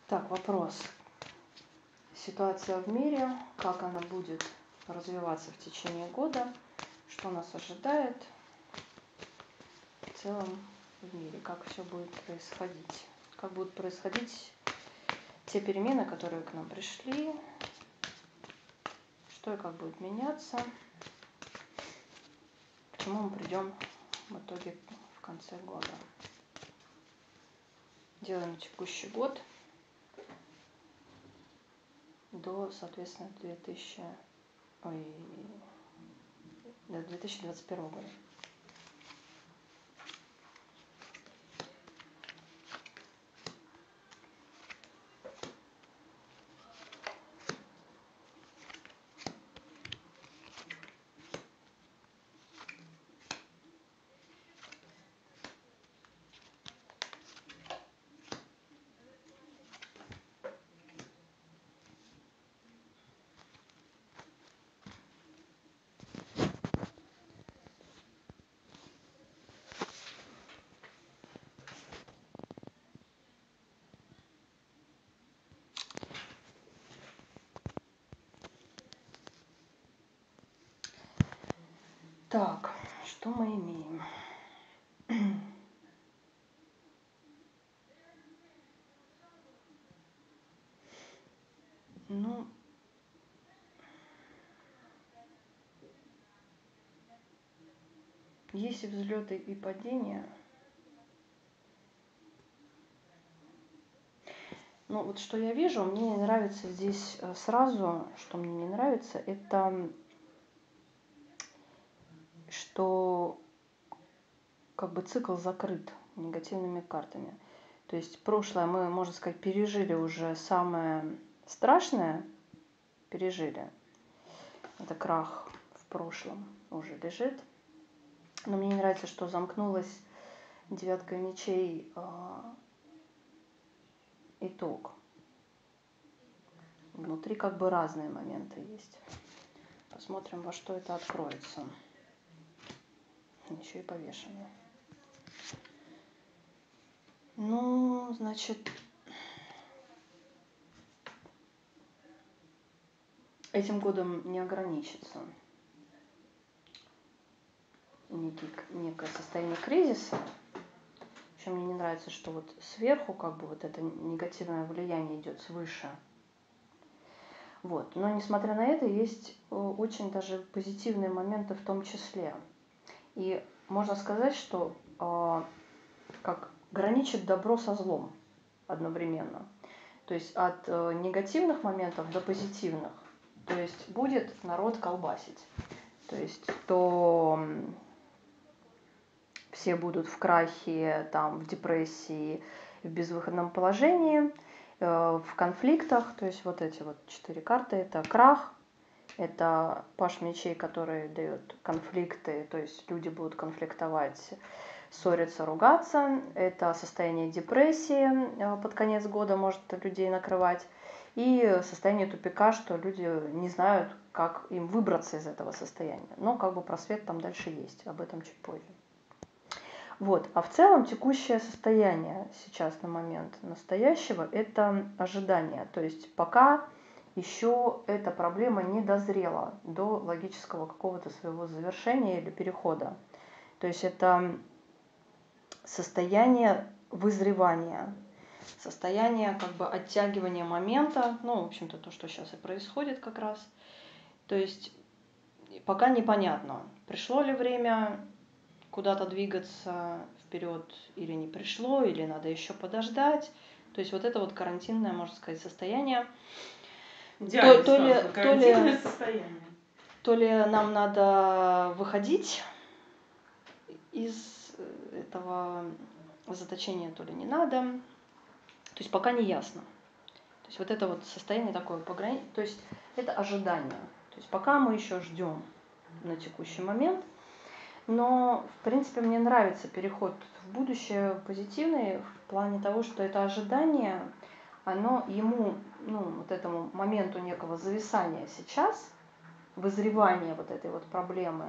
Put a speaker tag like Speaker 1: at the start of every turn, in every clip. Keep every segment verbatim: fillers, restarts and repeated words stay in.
Speaker 1: Так, вопрос. Ситуация в мире, как она будет развиваться в течение года, что нас ожидает в целом в мире, как все будет происходить, как будут происходить те перемены, которые к нам пришли, что и как будет меняться, к чему мы придем в итоге в конце года. Делаем текущий год до, соответственно, две тысячи, ой, до две тысячи двадцать первого года. Так, что мы имеем? Ну, есть и взлеты, и падения. Ну, вот что я вижу, мне не нравится здесь сразу, что мне не нравится, это что как бы цикл закрыт негативными картами. То есть прошлое мы, можно сказать, пережили уже самое страшное, пережили. Это крах в прошлом уже лежит. Но мне не нравится, что замкнулась девятка мечей э, итог. Внутри как бы разные моменты есть. Посмотрим, во что это откроется. Еще и повешено. Ну, значит, этим годом не ограничится некий, некое состояние кризиса. Еще мне не нравится, что вот сверху как бы вот это негативное влияние идет свыше. Вот. Но несмотря на это, есть очень даже позитивные моменты в том числе. И можно сказать, что э, как граничит добро со злом одновременно. То есть от э, негативных моментов до позитивных. То есть будет народ колбасить. То есть то все будут в крахе, там, в депрессии, в безвыходном положении, э, в конфликтах. То есть вот эти вот четыре карты. Это крах, это паш мечей, который дает конфликты. То есть люди будут конфликтовать, ссориться, ругаться. Это состояние депрессии э, под конец года может людей накрывать. И состояние тупика, что люди не знают, как им выбраться из этого состояния. Но как бы просвет там дальше есть, об этом чуть позже. Вот. А в целом текущее состояние сейчас на момент настоящего – это ожидание. То есть пока еще эта проблема не дозрела до логического какого-то своего завершения или перехода. То есть это состояние вызревания, состояние как бы оттягивания момента, ну, в общем-то, то, что сейчас и происходит как раз. То есть пока непонятно, пришло ли время куда-то двигаться вперед или не пришло, или надо еще подождать. То есть вот это вот карантинное, можно сказать, состояние. То, то, ли, то, ли, состояние. то ли нам надо выходить из этого заточения, то ли не надо. То есть пока не ясно. То есть вот это вот состояние такое пограни... То есть это ожидание. То есть пока мы еще ждем на текущий момент. Но, в принципе, мне нравится переход в будущее позитивный в плане того, что это ожидание, оно ему, ну, вот этому моменту некого зависания сейчас, вызревания вот этой вот проблемы,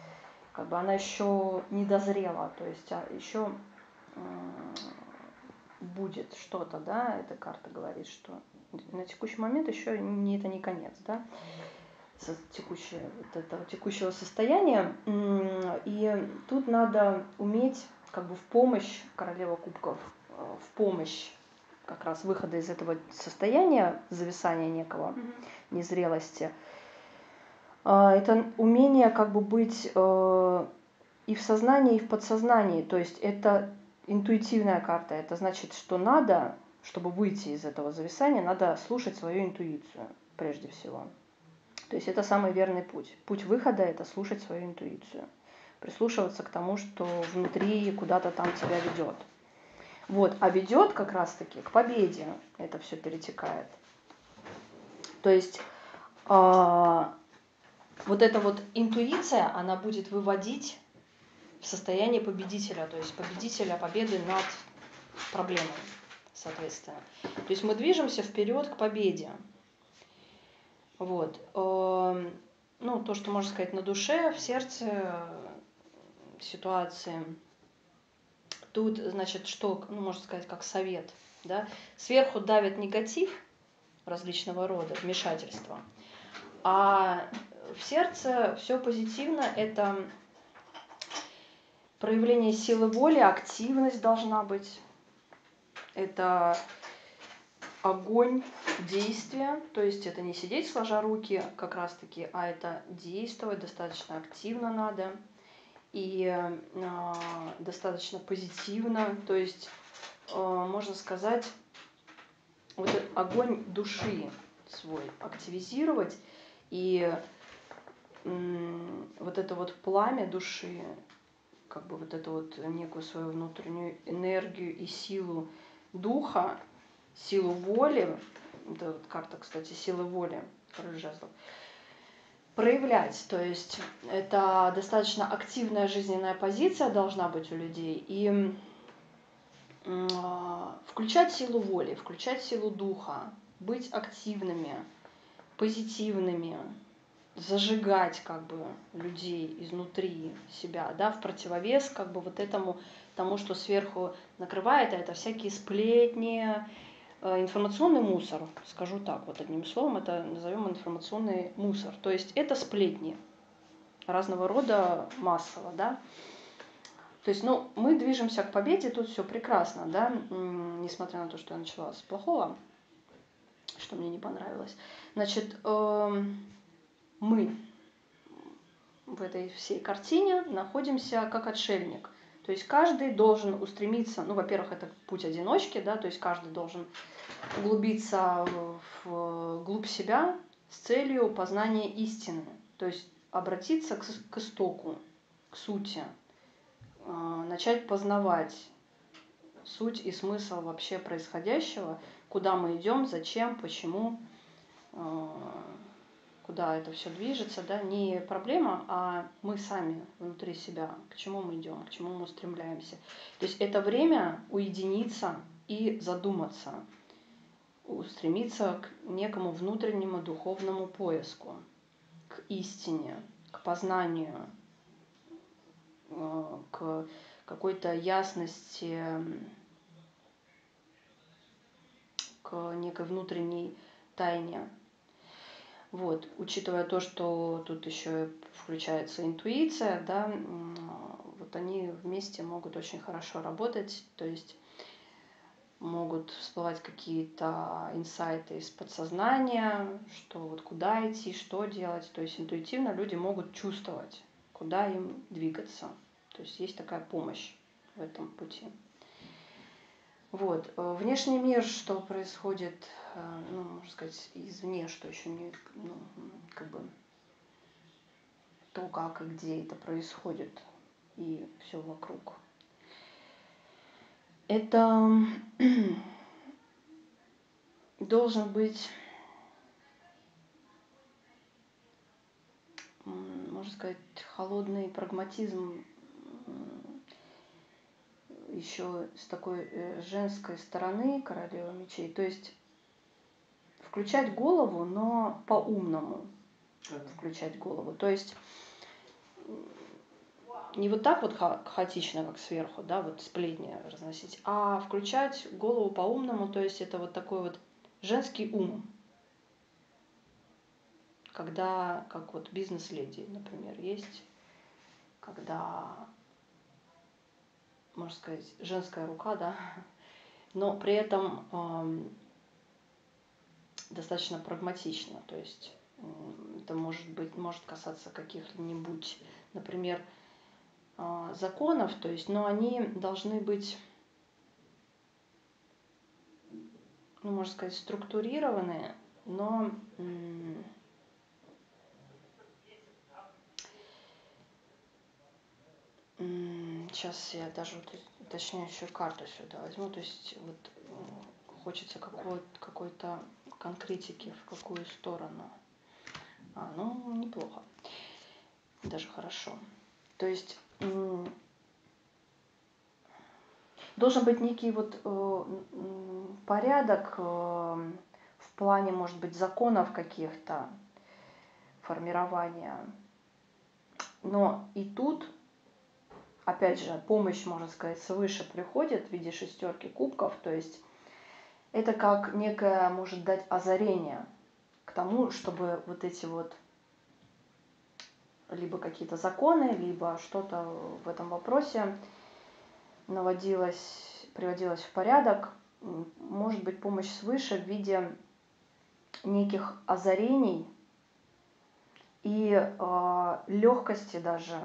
Speaker 1: как бы она еще не дозрела, то есть еще будет что-то, да, эта карта говорит, что на текущий момент еще не, это не конец, да, текущее, вот этого текущего состояния. И тут надо уметь как бы в помощь, королева кубков, в помощь как раз выхода из этого состояния, зависания некого, mm-hmm. незрелости. Это умение как бы быть и в сознании, и в подсознании. То есть это интуитивная карта. Это значит, что надо, чтобы выйти из этого зависания, надо слушать свою интуицию прежде всего. То есть это самый верный путь. Путь выхода – это слушать свою интуицию. Прислушиваться к тому, что внутри куда-то там тебя ведет. Вот. А ведет как раз-таки к победе это все перетекает. То есть э, вот эта вот интуиция, она будет выводить в состояние победителя, то есть победителя победы над проблемой, соответственно. То есть мы движемся вперед к победе. Вот. Ну, то, что можно сказать на душе, в сердце ситуации. Тут, значит, что, ну, можно сказать, как совет, да? Сверху давит негатив различного рода, вмешательства, а в сердце все позитивно, это проявление силы воли, активность должна быть, это огонь действия, то есть это не сидеть сложа руки как раз-таки, а это действовать достаточно активно надо и э, достаточно позитивно, то есть э, можно сказать, вот этот огонь души свой активизировать и э, вот это вот пламя души, как бы вот эту вот некую свою внутреннюю энергию и силу духа, силу воли, это вот карта, кстати, силы воли, король жезлов, проявлять. То есть это достаточно активная жизненная позиция должна быть у людей. И э, включать силу воли, включать силу духа, быть активными, позитивными, зажигать как бы людей изнутри себя, да, в противовес как бы вот этому, тому, что сверху накрывает, а это всякие сплетни, информационный мусор, скажу так, вот одним словом, это назовем информационный мусор. То есть это сплетни разного рода массово, да. То есть, ну, мы движемся к победе, тут все прекрасно, да, несмотря на то, что я начала с плохого, что мне не понравилось. Значит, мы в этой всей картине находимся как отшельник. То есть каждый должен устремиться, ну, во-первых, это путь одиночки, да, то есть каждый должен углубиться в глубь себя с целью познания истины, то есть обратиться к, к истоку, к сути, э, начать познавать суть и смысл вообще происходящего, куда мы идем, зачем, почему, э, куда это все движется, да, не проблема, а мы сами внутри себя, к чему мы идем, к чему мы устремляемся. То есть это время уединиться и задуматься, устремиться к некому внутреннему духовному поиску, к истине, к познанию, к какой-то ясности, к некой внутренней тайне. Вот, учитывая то, что тут еще включается интуиция, да, вот они вместе могут очень хорошо работать, то есть могут всплывать какие-то инсайты из подсознания, что вот куда идти, что делать, то есть интуитивно люди могут чувствовать, куда им двигаться, то есть есть такая помощь в этом пути. Вот. Внешний мир, что происходит, ну, можно сказать, извне, что еще не, ну, как бы, то, как и где это происходит, и все вокруг. Это должен быть, можно сказать, холодный прагматизм, еще с такой женской стороны королевы мечей, то есть включать голову, но по-умному включать голову. То есть не вот так вот ха- хаотично, как сверху, да, вот сплетни разносить, а включать голову по-умному, то есть это вот такой вот женский ум, когда, как вот бизнес-леди, например, есть, когда, можно сказать, женская рука, да, но при этом эм, достаточно прагматично, то есть м, это может быть, может касаться каких-нибудь, например, э, законов, то есть, но они должны быть, ну, можно сказать, структурированные, но м, м, сейчас я даже вот уточняющую карту сюда возьму, то есть вот м, хочется какой- какой-то конкретики, в какую сторону. А, ну, неплохо, даже хорошо. То есть м, должен быть некий вот э, м, порядок э, в плане, может быть, законов каких-то, формирования. Но и тут, опять же, помощь, можно сказать, свыше приходит в виде шестерки кубков, то есть это как некое может дать озарение к тому, чтобы вот эти вот либо какие-то законы, либо что-то в этом вопросе наводилось, приводилось в порядок. Может быть помощь свыше в виде неких озарений и э, легкости даже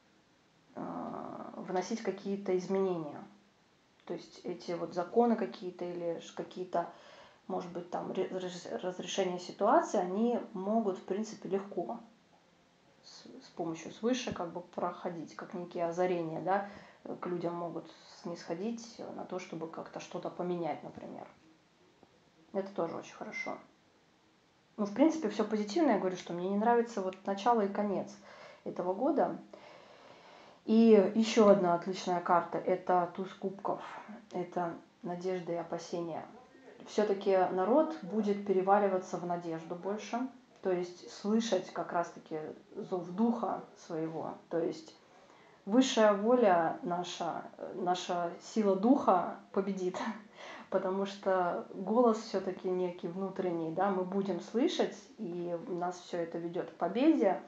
Speaker 1: э, вносить какие-то изменения. То есть эти вот законы какие-то или какие-то, может быть, там разрешения ситуации, они могут, в принципе, легко с, с помощью свыше как бы проходить, как некие озарения, да, к людям могут снисходить на то, чтобы как-то что-то поменять, например. Это тоже очень хорошо. Ну, в принципе, все позитивно. Я говорю, что мне не нравится вот начало и конец этого года. И еще одна отличная карта – это туз кубков. Это надежда и опасения. Все-таки народ будет переваливаться в надежду больше, то есть слышать как раз-таки зов духа своего, то есть высшая воля наша, наша сила духа победит, потому что голос все-таки некий внутренний, да, мы будем слышать, и нас все это ведет к победе,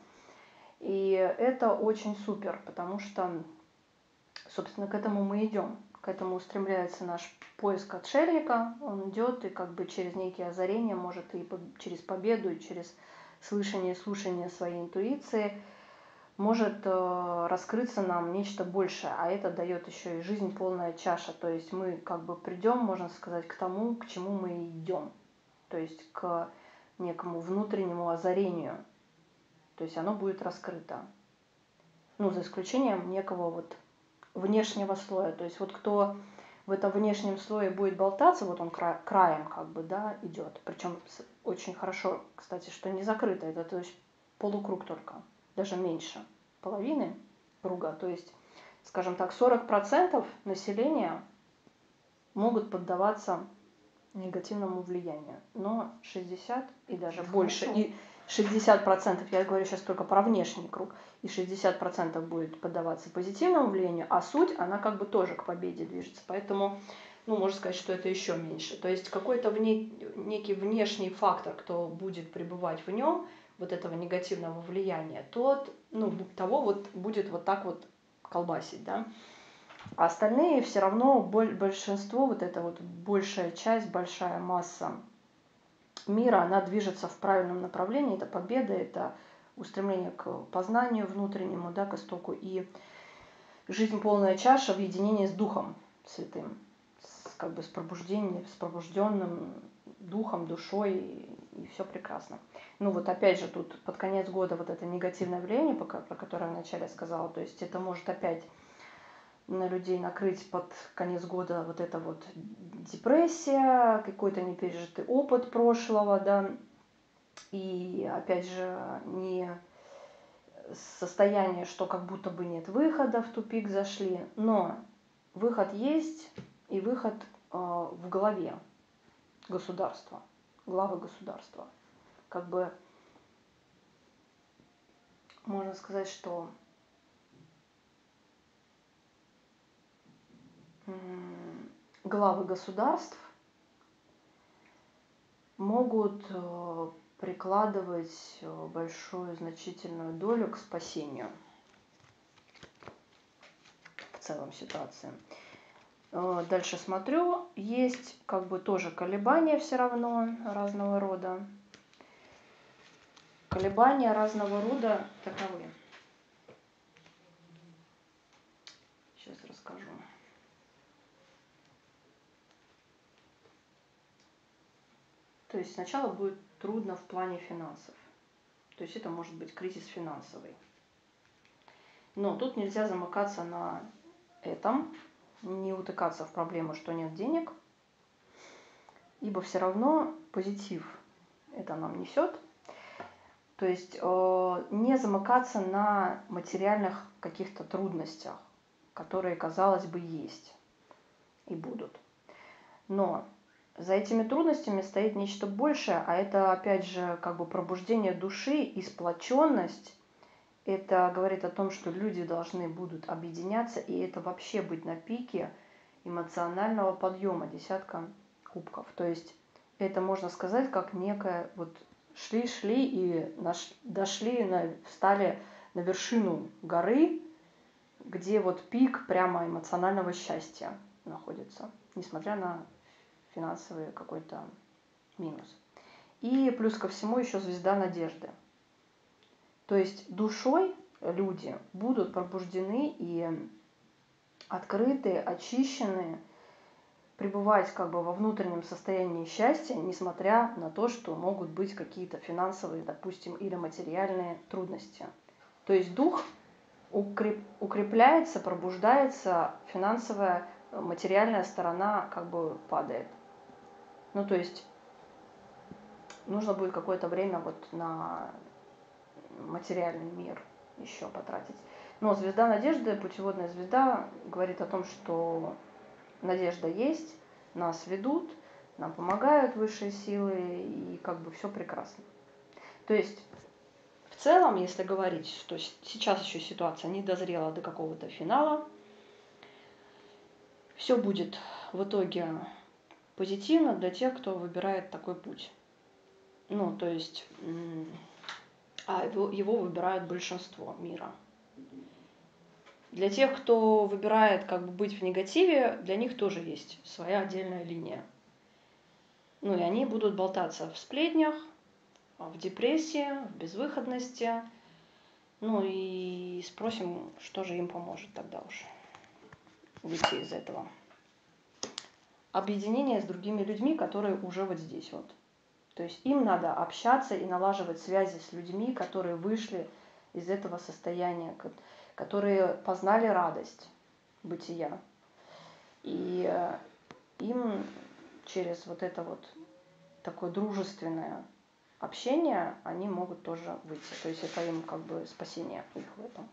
Speaker 1: и это очень супер, потому что, собственно, к этому мы идем, к этому устремляется наш поиск отшельника, он идет и как бы через некие озарения, может и через победу, и через слышание, слушание своей интуиции, может э, раскрыться нам нечто большее, а это дает еще и жизнь полная чаша, то есть мы как бы придем, можно сказать, к тому, к чему мы идем, то есть к некому внутреннему озарению, то есть оно будет раскрыто, ну, за исключением некого вот внешнего слоя, то есть вот кто в этом внешнем слое будет болтаться, вот он кра- краем как бы, да, идет, причем очень хорошо, кстати, что не закрыто, это то есть полукруг только, даже меньше половины круга, то есть, скажем так, сорок процентов населения могут поддаваться негативному влиянию, но шестьдесят и даже больше, и шестьдесят процентов, я говорю сейчас только про внешний круг, и шестьдесят процентов будет поддаваться позитивному влиянию, а суть, она как бы тоже к победе движется, поэтому, ну, можно сказать, что это еще меньше. То есть какой-то вне, некий внешний фактор, кто будет пребывать в нем, вот этого негативного влияния, тот, ну, того вот будет вот так вот колбасить, да. А остальные все равно, большинство, вот эта вот большая часть, большая масса мира, она движется в правильном направлении. Это победа, это устремление к познанию внутреннему, да, к истоку. И жизнь полная чаша в единении с Духом Святым, с, как бы с пробуждением, с пробужденным духом, душой, и, и все прекрасно. Ну вот опять же тут под конец года вот это негативное влияние, про которое я вначале сказала, то есть это может опять на людей накрыть под конец года вот эта вот депрессия, какой-то непережитый опыт прошлого, да, и опять же не состояние, что как будто бы нет выхода, в тупик зашли, но выход есть, и выход э, в голове государства, главы государства. Как бы можно сказать, что главы государств могут прикладывать большую значительную долю к спасению в целом ситуации. Дальше смотрю, есть как бы тоже колебания все равно разного рода. Колебания разного рода таковы. Сейчас расскажу. То есть сначала будет трудно в плане финансов. То есть это может быть кризис финансовый. Но тут нельзя замыкаться на этом, не утыкаться в проблему, что нет денег, ибо все равно позитив это нам несет. То есть э, не замыкаться на материальных каких-то трудностях, которые, казалось бы, есть и будут. Но за этими трудностями стоит нечто большее, а это, опять же, как бы пробуждение души и сплоченность. Это говорит о том, что люди должны будут объединяться, и это вообще быть на пике эмоционального подъема, десятка кубков. То есть это можно сказать как некое вот шли-шли и наш, дошли, на, встали на вершину горы, где вот пик прямо эмоционального счастья находится, несмотря на финансовый какой-то минус. И плюс ко всему еще звезда надежды. То есть душой люди будут пробуждены и открыты, очищены, пребывать как бы во внутреннем состоянии счастья, несмотря на то, что могут быть какие-то финансовые, допустим, или материальные трудности. То есть дух укреп, укрепляется, пробуждается, финансовая, материальная сторона как бы падает. Ну, то есть нужно будет какое-то время вот на материальный мир еще потратить. Но звезда надежды, путеводная звезда, говорит о том, что надежда есть, нас ведут, нам помогают высшие силы, и как бы все прекрасно. То есть в целом, если говорить, что сейчас еще ситуация не дозрела до какого-то финала, все будет в итоге позитивно для тех, кто выбирает такой путь. Ну, то есть, а его, его выбирает большинство мира. Для тех, кто выбирает как бы быть в негативе, для них тоже есть своя отдельная линия. Ну и они будут болтаться в сплетнях, в депрессии, в безвыходности. Ну и спросим, что же им поможет тогда уж выйти из этого. Объединение с другими людьми, которые уже вот здесь вот. То есть им надо общаться и налаживать связи с людьми, которые вышли из этого состояния, которые познали радость бытия. И им через вот это вот такое дружественное общение они могут тоже выйти. То есть это им как бы спасение их в этом.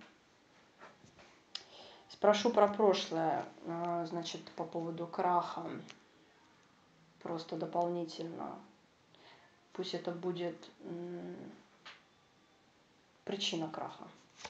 Speaker 1: Спрошу про прошлое, значит, по поводу краха. Просто дополнительно. Пусть это будет м, причина краха.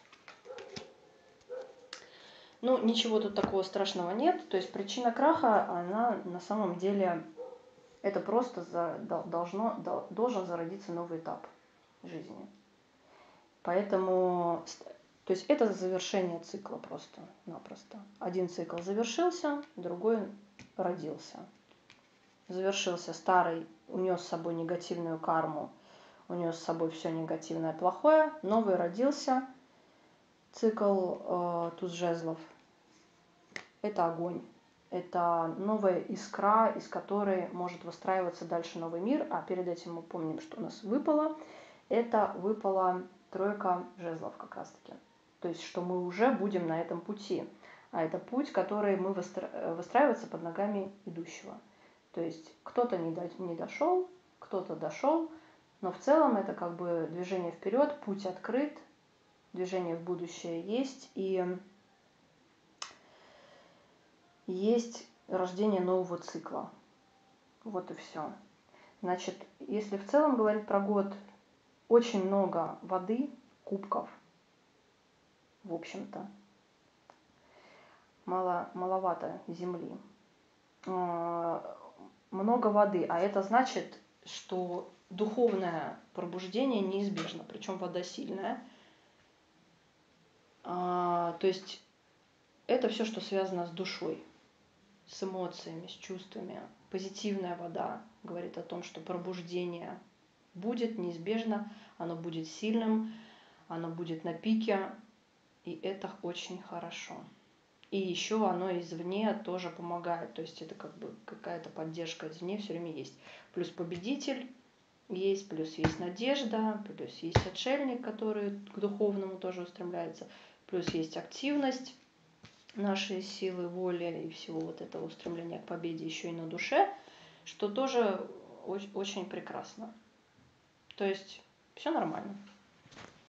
Speaker 1: Ну, ничего тут такого страшного нет. То есть причина краха, она на самом деле, это просто за, должно, должен зародиться новый этап жизни. Поэтому, то есть это завершение цикла просто-напросто. Один цикл завершился, другой родился. Завершился старый, унес с собой негативную карму, унес с собой все негативное, плохое. Новый родился, цикл э, туз жезлов. Это огонь. Это новая искра, из которой может выстраиваться дальше новый мир. А перед этим мы помним, что у нас выпало. Это выпала тройка жезлов как раз-таки. То есть, что мы уже будем на этом пути. А это путь, который мы выстра... выстраивается под ногами идущего. То есть кто-то не, до... не дошел, кто-то дошел, но в целом это как бы движение вперед, путь открыт, движение в будущее есть, и есть рождение нового цикла. Вот и все. Значит, если в целом говорить про год, очень много воды, кубков, в общем-то. мало, маловато земли. Много воды, а это значит, что духовное пробуждение неизбежно, причем вода сильная. То есть это все, что связано с душой, с эмоциями, с чувствами. Позитивная вода говорит о том, что пробуждение будет неизбежно, оно будет сильным, оно будет на пике, и это очень хорошо. И еще оно извне тоже помогает, то есть это как бы какая-то поддержка извне все время есть. Плюс победитель есть, плюс есть надежда, плюс есть отшельник, который к духовному тоже устремляется, плюс есть активность нашей силы, воли и всего вот этого устремления к победе еще и на душе, что тоже очень прекрасно. То есть все нормально.